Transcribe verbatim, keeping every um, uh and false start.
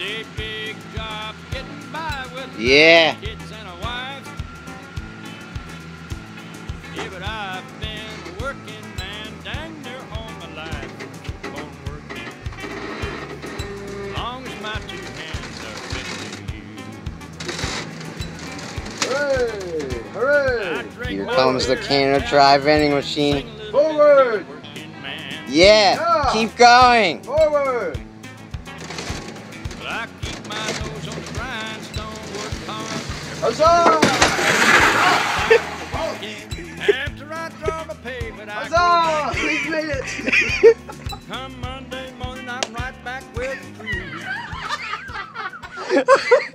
a big job getting by with Yeah. kids and a wife. Yeah, but I've been working, man, dang near all my life. Gonna work as long as my two hands are with you. Hooray! Hooray! I drink Here more comes the beer Canada and Dry have vending sing machine. a little Forward! bit working man. Yeah. Yeah. Keep going. Forward! But I keep my nose on the grindstone, work hard. Huzzah! After I draw my pay, but I go Huzzah! back. We made it! Come Monday morning, I'm right back with the crew.